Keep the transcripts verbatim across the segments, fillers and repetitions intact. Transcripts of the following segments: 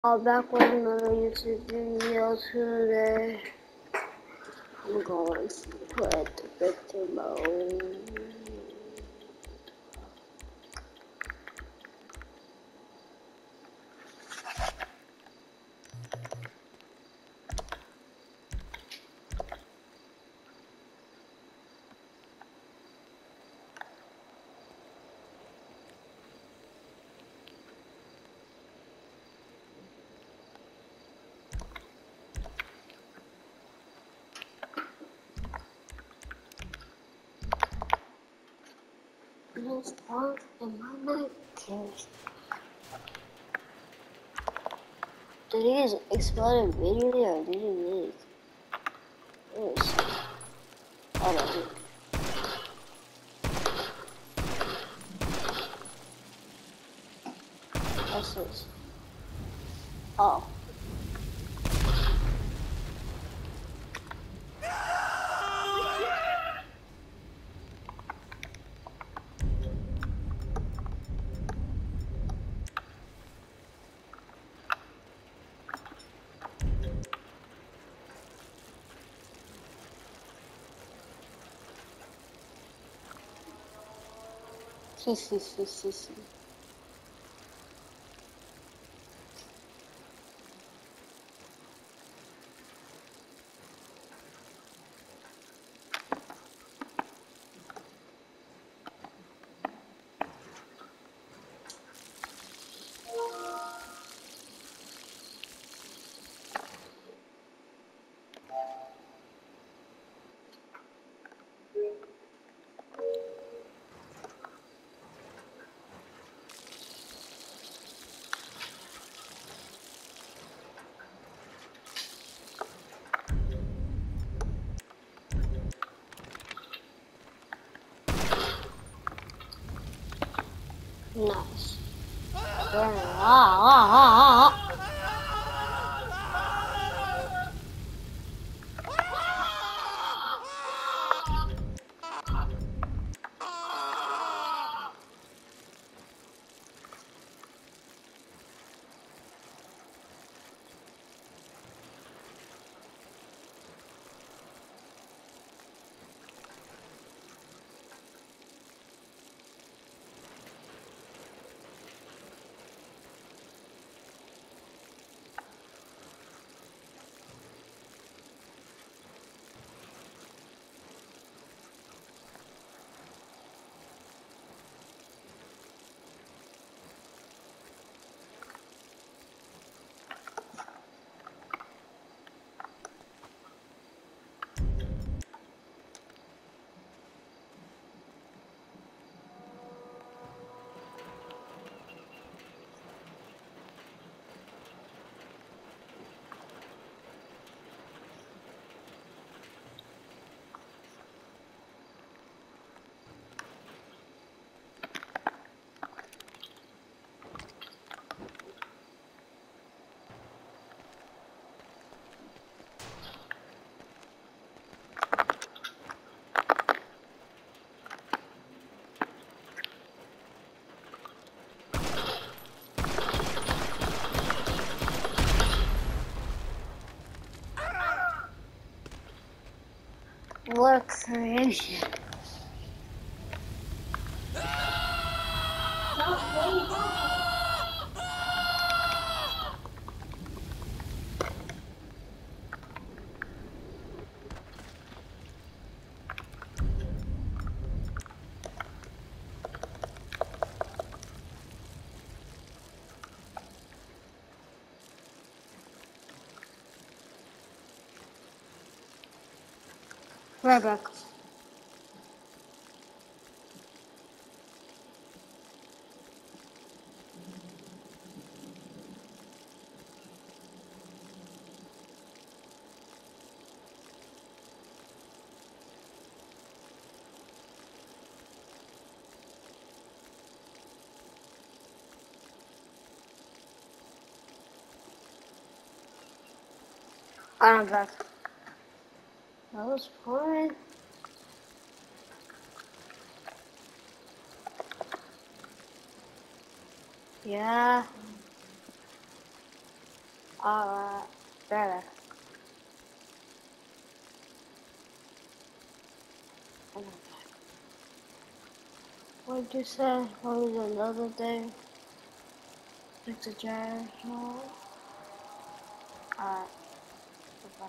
I'm back with another YouTube video today. I'm going to put the victor mode. No spark in my neck. Did he just explode immediately or did he really? Let me see. Oh no. What's this? Oh. See, see, see, see, see. Nice. Ah, ah, ah, ah. Look, creation. Right back. I'm back. That was fun. Yeah. Alright, better. What'd you say? What was another day? Fix a jar. No. Alright. Bye.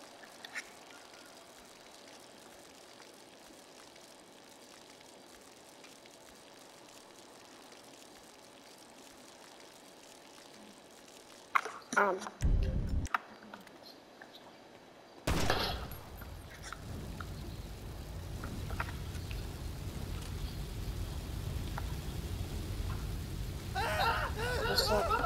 Um. What's up?